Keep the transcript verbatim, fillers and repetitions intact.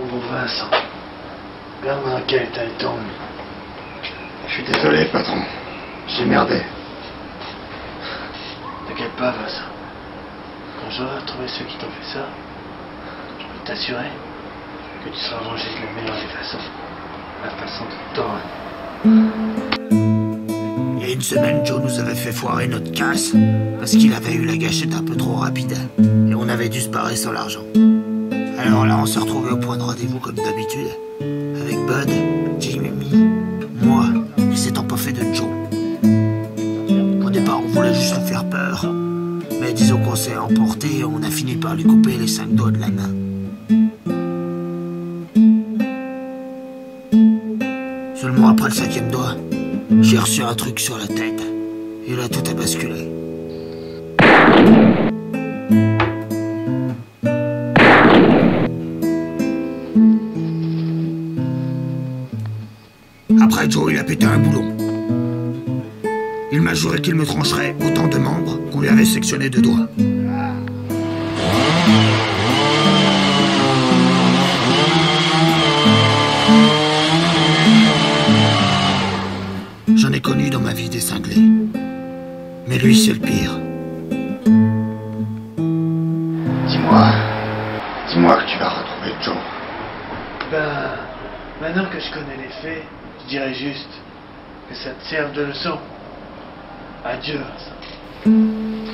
Pauvre Vincent. Regarde dans quel état il tombe. Je suis désolé, patron. J'ai merdé. T'inquiète pas, Vincent. Quand j'aurai retrouvé ceux qui t'ont fait ça, je peux t'assurer que tu seras vengé de la meilleure des façons. La façon de t'aurais. Il y a une semaine, Joe nous avait fait foirer notre casse parce qu'il avait eu la gâchette un peu trop rapide et on avait dû se barrer sans l'argent. Alors là, on s'est retrouvés au point de rendez-vous comme d'habitude avec Bud, Jimmy, moi et cet empoffé de Joe. Au départ, on voulait juste lui faire peur, mais disons qu'on s'est emporté et on a fini par lui couper les cinq doigts de la main. Seulement après le cinquième doigt, j'ai reçu un truc sur la tête. Et là, tout a basculé. Après, Joe, il a pété un boulon. Il m'a juré qu'il me trancherait autant de membres qu'on lui avait sectionné de doigts. J'en ai connu dans ma vie des cinglés. Mais lui, c'est le pire. Dis-moi. Dis-moi que tu vas retrouver Joe. Ben, maintenant que je connais les faits, je dirais juste que ça te serve de leçon. Adieu, Vincent.